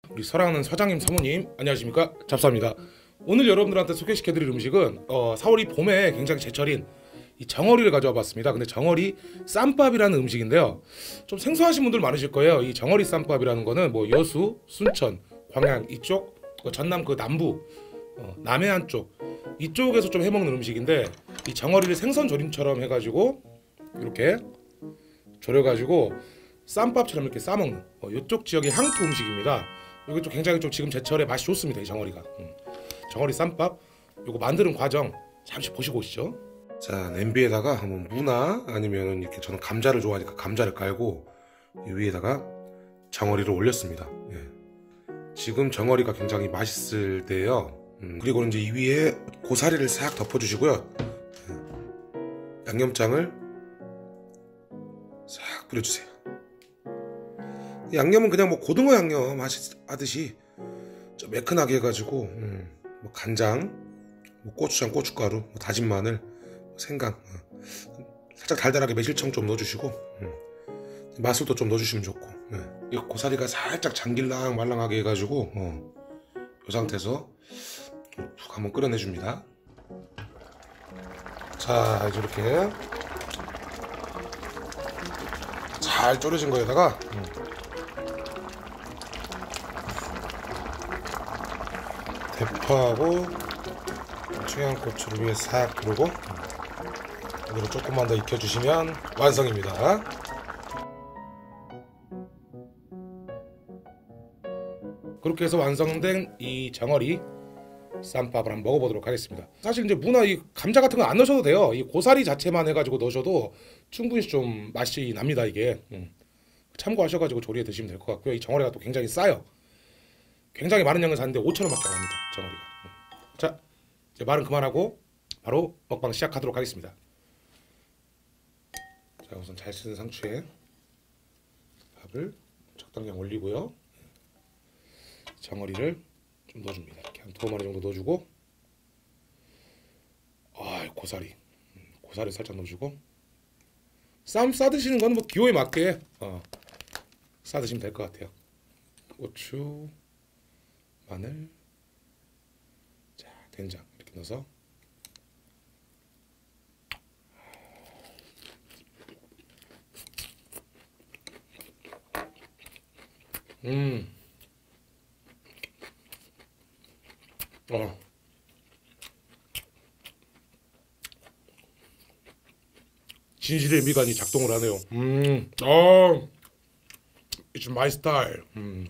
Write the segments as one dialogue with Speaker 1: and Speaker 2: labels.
Speaker 1: 우리 사랑하는 사장님 사모님 안녕하십니까, 잡사입니다. 오늘 여러분들한테 소개시켜드릴 음식은 4월이 봄에 굉장히 제철인 이 정어리를 가져와 봤습니다. 근데 정어리 쌈밥이라는 음식인데요, 좀 생소하신 분들 많으실 거예요. 이 정어리 쌈밥이라는 거는 뭐 여수, 순천, 광양 이쪽, 전남 그 남부, 남해안 쪽 이쪽에서 좀 해먹는 음식인데, 이 정어리를 생선 조림처럼 해가지고 이렇게 졸여가지고 쌈밥처럼 이렇게 싸먹는 이쪽 지역의 향토 음식입니다. 이게 좀 굉장히 좀 지금 제철에 맛이 좋습니다. 이 정어리가. 정어리 쌈밥 요거 만드는 과정 잠시 보시고 오시죠. 자, 냄비에다가 한번 무나 아니면 이렇게, 저는 감자를 좋아하니까 감자를 깔고 이 위에다가 정어리를 올렸습니다. 예. 지금 정어리가 굉장히 맛있을 때예요. 그리고 이제 이 위에 고사리를 싹 덮어주시고요. 예. 양념장을 싹 뿌려주세요. 양념은 그냥 뭐 고등어 양념 하듯이 좀 매끈하게 해가지고 뭐 간장, 뭐 고추장, 고춧가루, 뭐 다진 마늘, 생강, 살짝 달달하게 매실청 좀 넣어주시고, 마술도 좀 넣어주시면 좋고, 이 고사리가 살짝 장길랑 말랑하게 해가지고 이 상태에서 푹 한번 끓여내줍니다. 자, 이제 이렇게 잘 졸여진 거에다가 대파하고 청양고추를 위에 싹 두르고 이대로 조금만 더 익혀주시면 완성입니다. 그렇게 해서 완성된 이 정어리 쌈밥을 한번 먹어보도록 하겠습니다. 사실 이제 무나 이 감자 같은 거 안 넣으셔도 돼요. 이 고사리 자체만 해가지고 넣으셔도 충분히 좀 맛이 납니다. 이게 참고하셔가지고 조리해 드시면 될 것 같고요. 이 정어리가 또 굉장히 싸요. 굉장히 많은 양을 샀는데 5,000원밖에 안 합니다, 정어리가. 자, 이제 말은 그만하고 바로 먹방 시작하도록 하겠습니다. 자, 우선 잘 쓰는 상추에 밥을 적당량 올리고요. 정어리를 좀 넣어줍니다. 이렇게 한 2마리 정도 넣어주고, 고사리, 고사리 살짝 넣어주고, 쌈 싸드시는 거는 뭐 기호에 맞게 싸드시면 될 것 같아요. 고추, 마늘, 자, 된장 이렇게 넣어서 진실의 미간이 작동을 하네요. It's my style.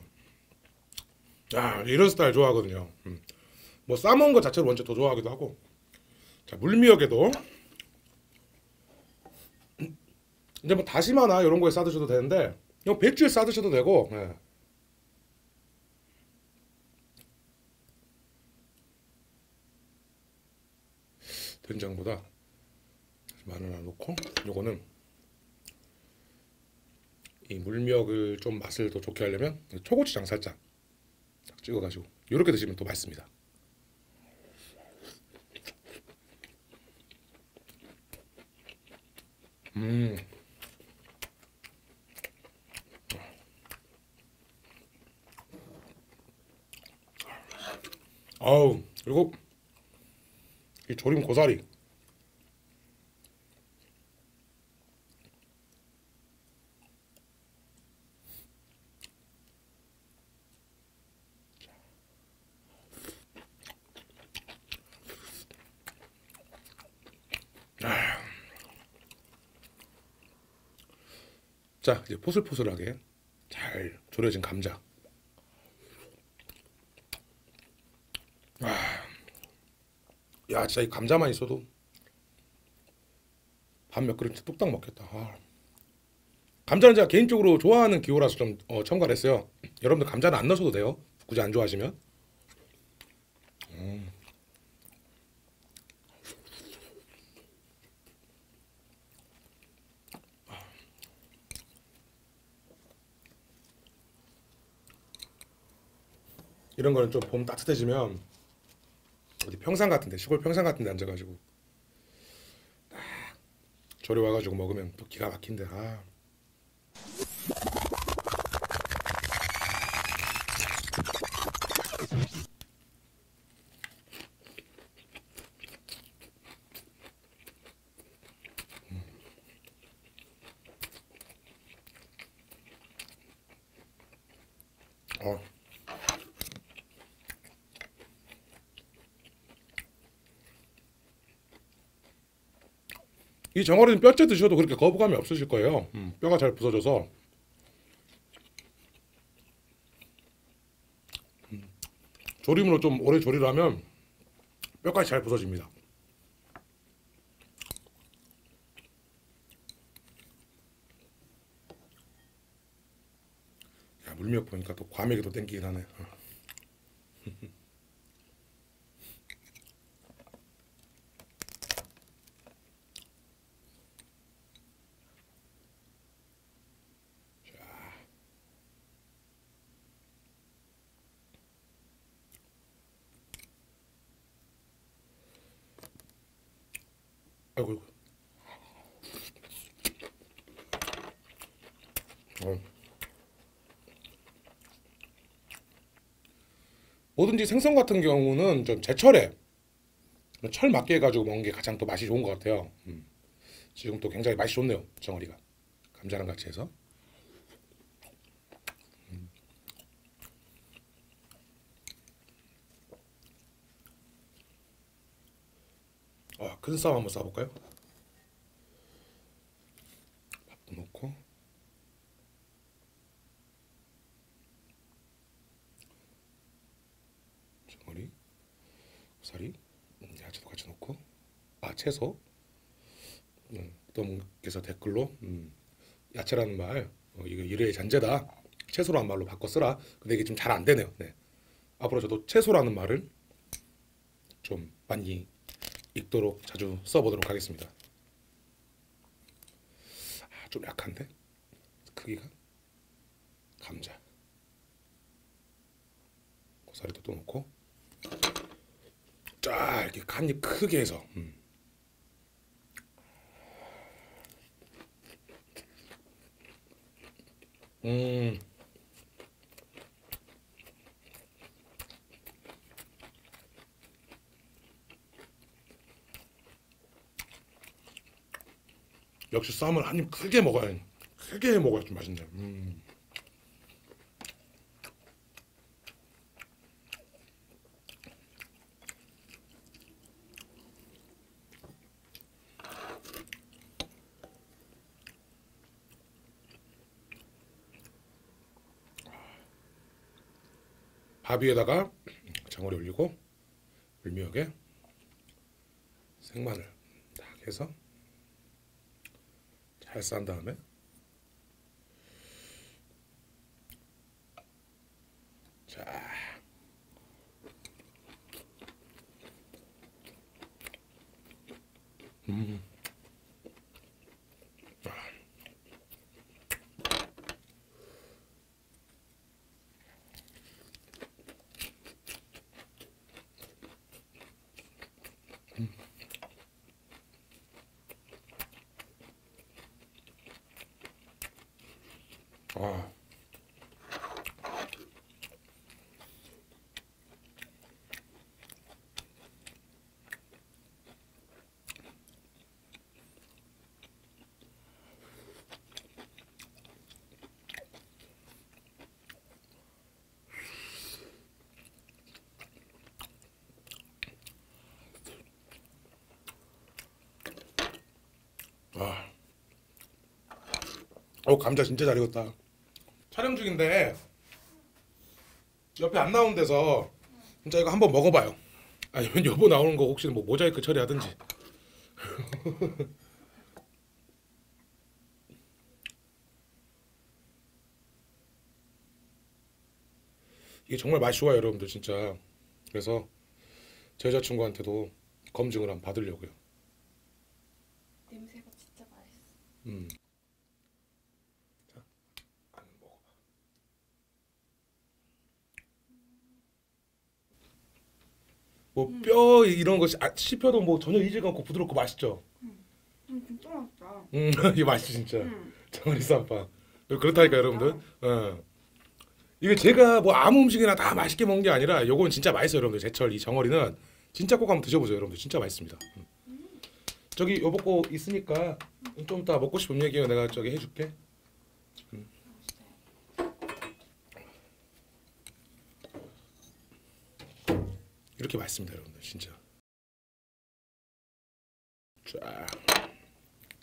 Speaker 1: 야, 이런 스타일 좋아하거든요. 뭐 싸먹은 것 자체를 먼저 더 좋아하기도 하고. 자, 물미역에도 이제 뭐 다시마나 이런 거에 싸드셔도 되는데, 이거 배추에 싸드셔도 되고. 네. 된장보다 마늘 하나 넣고, 요거는 이 물미역을 좀 맛을 더 좋게 하려면 초고추장 살짝 찍어가지고 이렇게 드시면 또 맛있습니다. 그리고 이 조림 고사리, 자, 이제 포슬포슬하게 잘 졸여진 감자. 야, 진짜 이 감자만 있어도 밥 몇 그릇 뚝딱 먹겠다. 감자는 제가 개인적으로 좋아하는 기호라서 좀 첨가를 했어요. 여러분들 감자는 안 넣으셔도 돼요, 굳이 안 좋아하시면. 이런 거는 좀 봄 따뜻해지면 어디 평상 같은데, 시골 평상 같은데 앉아가지고 딱 조리 와가지고 먹으면 또 기가 막힌데. 이 정어리는 뼈째 드셔도 그렇게 거부감이 없으실 거예요. 뼈가 잘 부서져서. 조림으로 좀 오래 조리를 하면 뼈까지 잘 부서집니다. 야, 물미역 보니까 또 과메기 도 땡기긴 하네. 아이고. 어. 뭐든지 생선 같은 경우는 좀 제철에 철 맞게 해가지고 먹는 게 가장 또 맛이 좋은 것 같아요. 지금 또 굉장히 맛이 좋네요. 정어리가 감자랑 같이 해서. 큰 쌈 한번 싸볼까요? 밥도 넣고 정어리, 고사리, 야채도 같이 넣고 채소. 어떤 분께서 댓글로 야채라는 말 이거 일의 잔재다. 채소라는 말로 바꿔 쓰라. 근데 이게 좀 잘 안 되네요. 네. 앞으로 저도 채소라는 말을 좀 많이 읽도록 자주 써보도록 하겠습니다. 좀 약한데 크기가. 감자, 고사리도 또 넣고 쫙 이렇게 한 입 크게 해서 역시 쌈을 한 입 크게 먹어야 좀 맛있네. 밥 위에다가 장어리 올리고 물미역에 생마늘 딱 해서 잘 싼 다음에 자 아, 아. 감자 진짜 잘 익었다. 촬영 중인데 옆에 안 나오는 데서 진짜 이거 한번 먹어봐요. 아니면 여보 나오는 거 혹시 뭐 모자이크 처리하든지. 이게 정말 맛이 좋아요, 여러분들 진짜. 그래서 제 여자친구한테도 검증을 한번 받으려고요.
Speaker 2: 냄새가 진짜 맛있어.
Speaker 1: 음. 자, 한번 먹어봐. 뭐 뼈 이런 거 씹혀도 뭐 전혀 이질감 없고 부드럽고 맛있죠.
Speaker 2: 진짜 맛있다.
Speaker 1: 이게 맛있지 진짜.
Speaker 2: 음.
Speaker 1: 정어리 쌈밥. 그렇다니까 여러분들. 이게 제가 뭐 아무 음식이나 다 맛있게 먹는 게 아니라 요건 진짜 맛있어요, 여러분들. 제철 이 정어리는 진짜 꼭 한번 드셔보세요, 여러분들. 진짜 맛있습니다. 저기 여보 거 있으니까 좀 이따 먹고 싶은 얘기 내가 저기 해줄게. 이렇게 맛있습니다, 여러분들. 진짜. 쫙.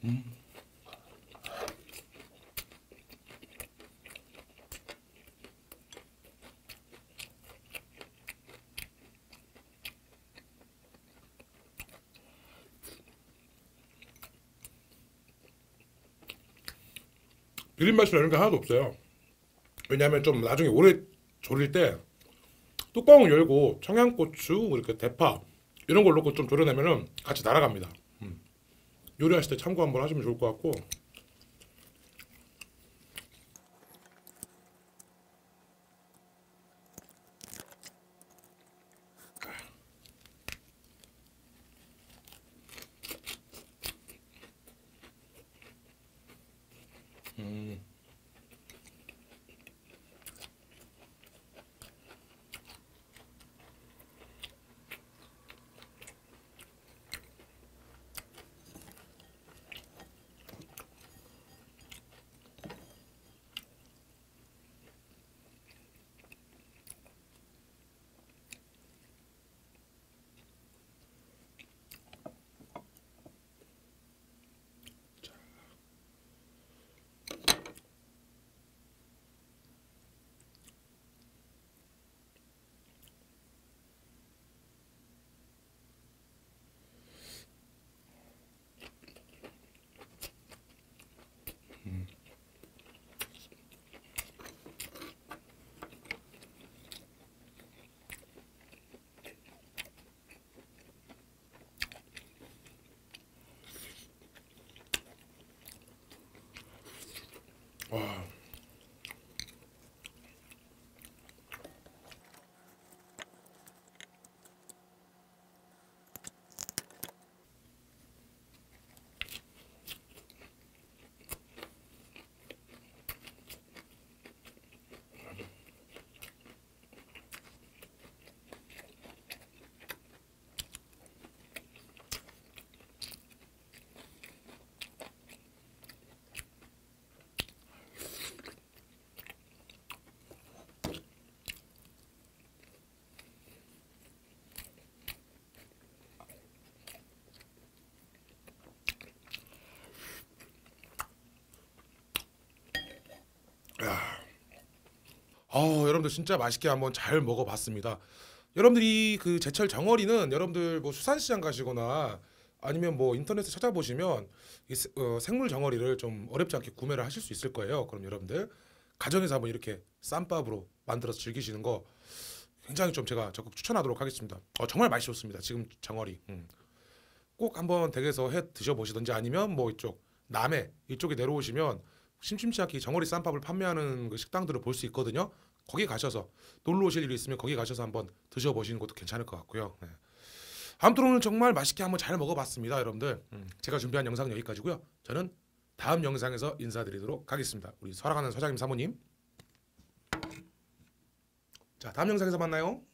Speaker 1: 비린 맛이나 이런 게 하나도 없어요. 왜냐하면 좀 나중에 오래 졸일 때 뚜껑을 열고 청양고추, 이렇게 대파 이런 걸 넣고 좀 졸여내면은 같이 날아갑니다. 요리하실 때 참고 한번 하시면 좋을 것 같고. 와. 여러분들 진짜 맛있게 한번 잘 먹어봤습니다. 여러분들이 그 제철 정어리는 여러분들 뭐 수산시장 가시거나 아니면 뭐 인터넷에 찾아보시면 생물 정어리를 좀 어렵지 않게 구매를 하실 수 있을 거예요. 그럼 여러분들 가정에서 한번 이렇게 쌈밥으로 만들어서 즐기시는 거 굉장히 좀 제가 적극 추천하도록 하겠습니다. 정말 맛있었습니다. 지금 정어리. 꼭 한번 댁에서 해 드셔보시든지 아니면 뭐 이쪽 남해 이쪽에 내려오시면 심심치 않게 정어리 쌈밥을 판매하는 그 식당들을 볼 수 있거든요. 거기 가셔서 놀러 오실 일이 있으면 거기 가셔서 한번 드셔보시는 것도 괜찮을 것 같고요. 네. 아무튼 오늘 정말 맛있게 한번 잘 먹어봤습니다, 여러분들. 제가 준비한 영상은 여기까지고요. 저는 다음 영상에서 인사드리도록 하겠습니다. 우리 사랑하는 서장님 사모님. 자, 다음 영상에서 만나요.